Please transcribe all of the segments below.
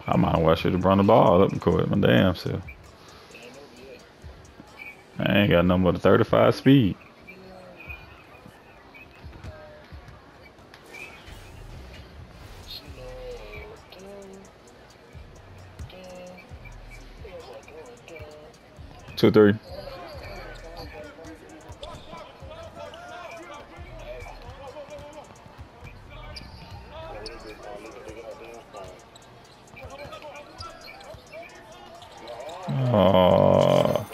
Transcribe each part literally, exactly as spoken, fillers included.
I might well should have brought the ball up and court my damn self. I ain't got nothing but a thirty-five speed. Two, three. Oh.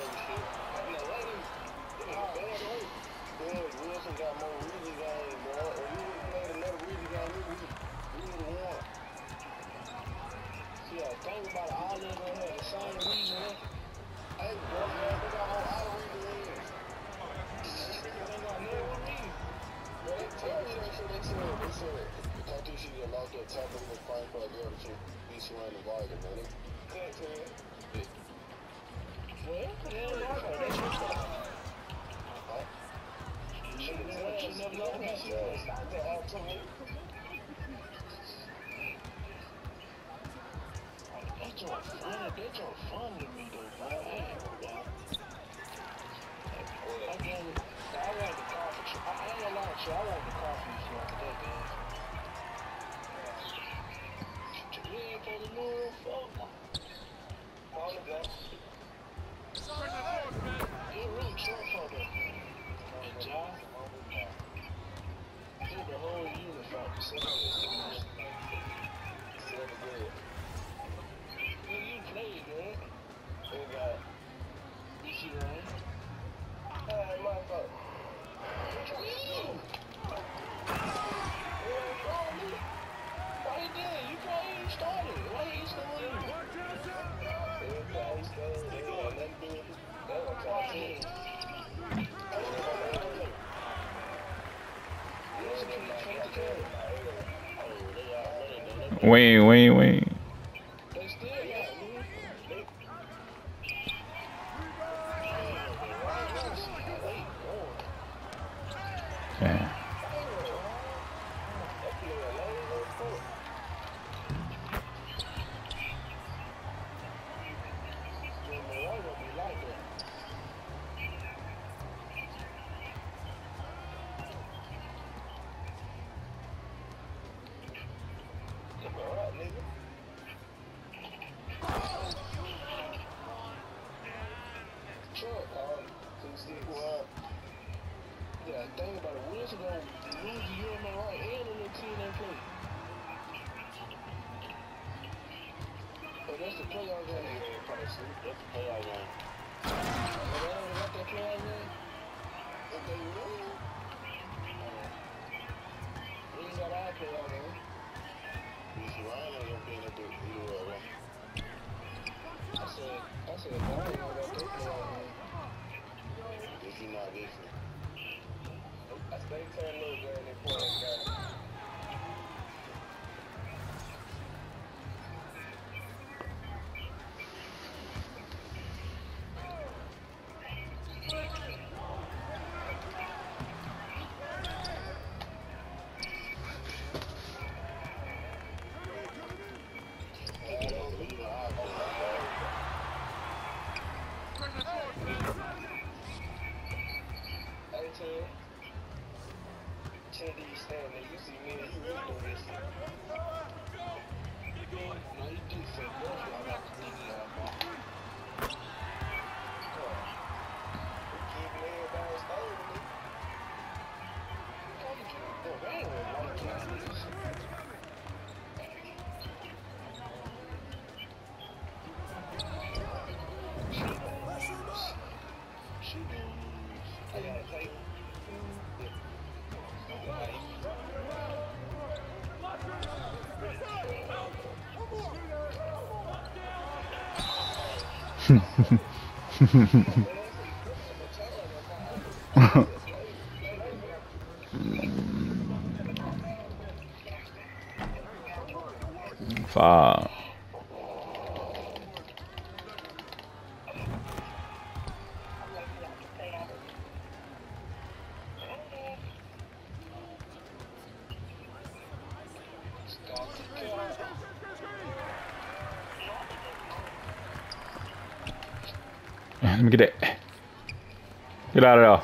Wing, wing, wing. Yeah. Five. Let me get that. Get out of there.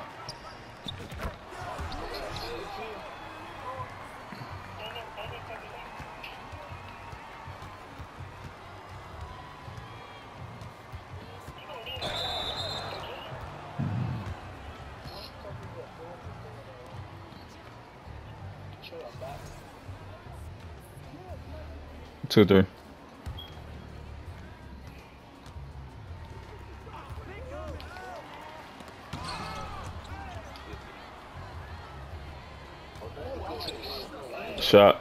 Two, three. Shot.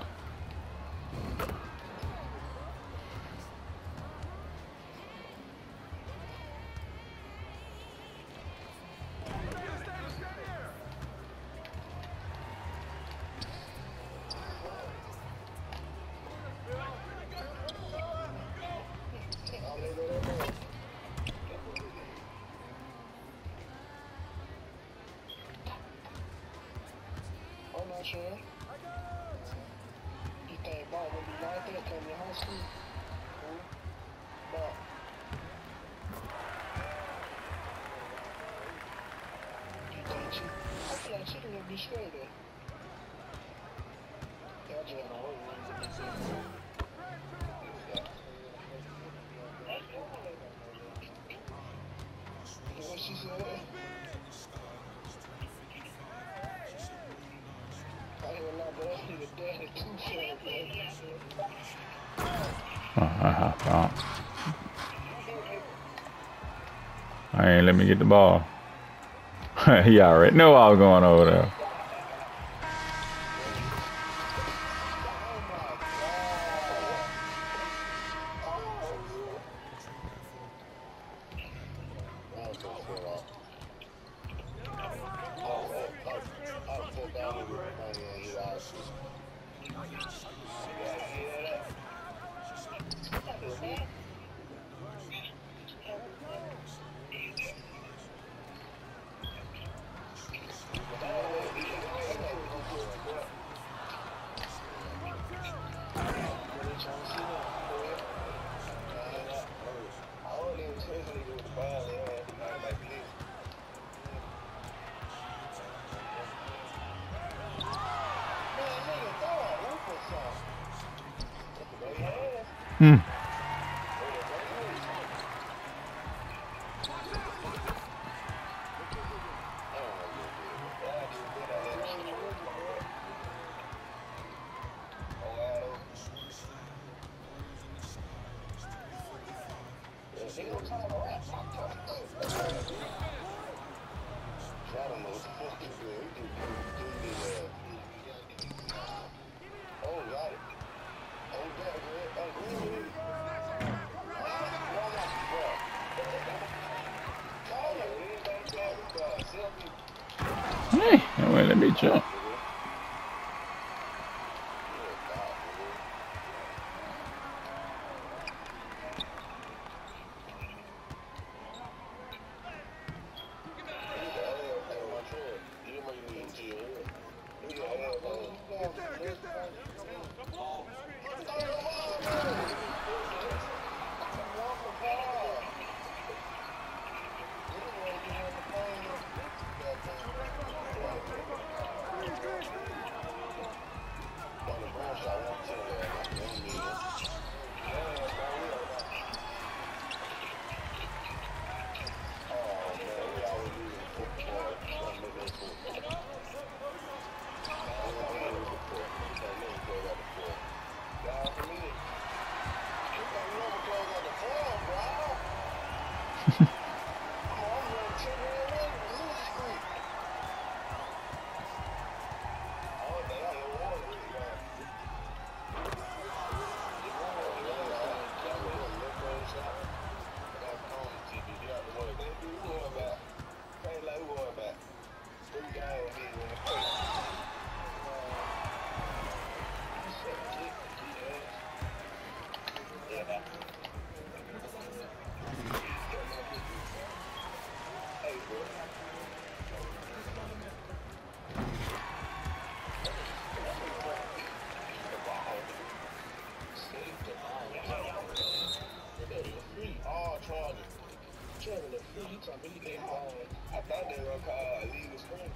Sure. You think Bob would be like that coming to high school? Who? Bob. You think she? I feel like she can be straight there. Yeah, I just don't know what she said. Uh, I ain't let me get the ball. He already know I was going over there. Hmm. Hey, wait, let me jump. I thought they were called illegal spring.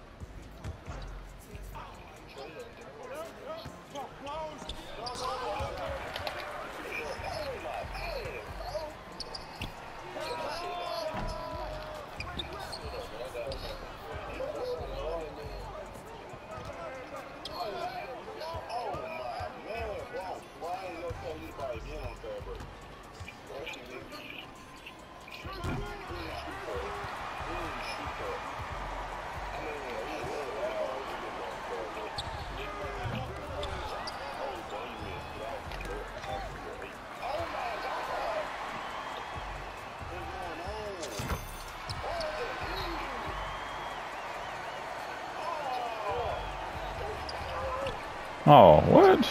Oh, what?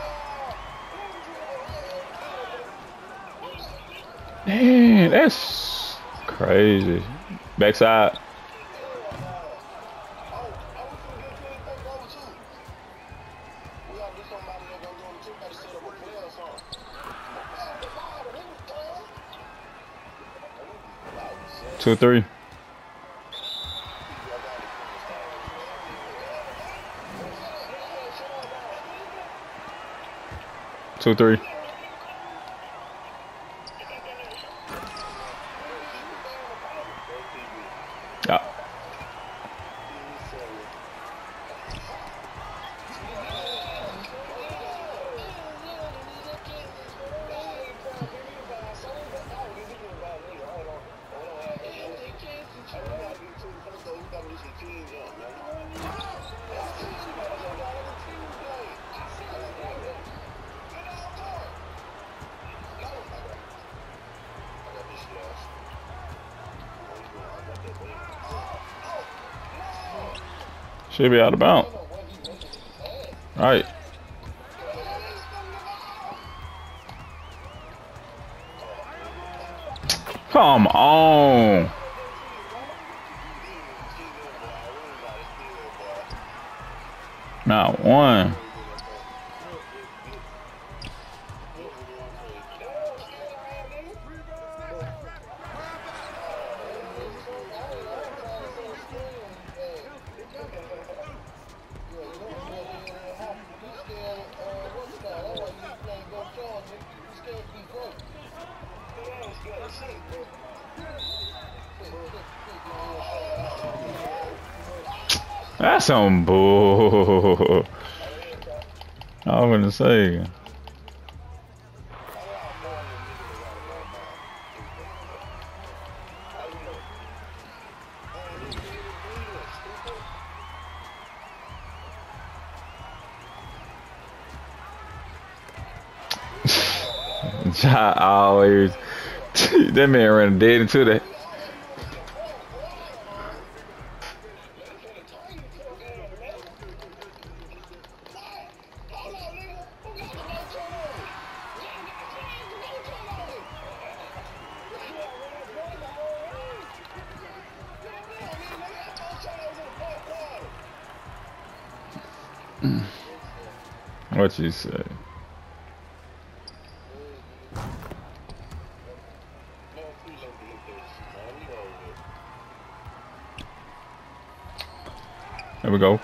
Man, that's crazy. Backside. Two, three. Two, three. Yeah. Should be out of bounds. Right. Come on. Not one. That's some bull. I was gonna say. I always that man ran dead into that. What you say? There we go.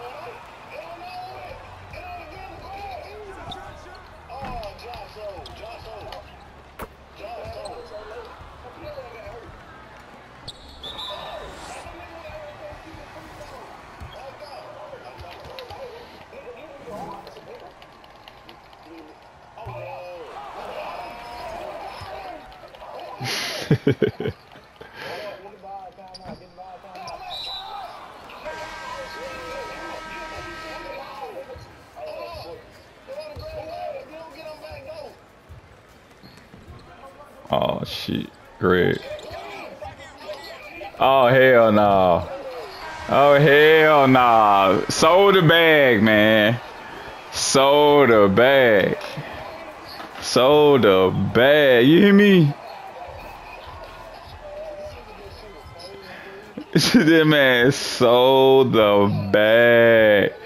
Oh shit, great. Oh hell no. Oh hell no. Sold the bag, man. Sold the bag. Sold the bag. You hear me? That man sold the bag.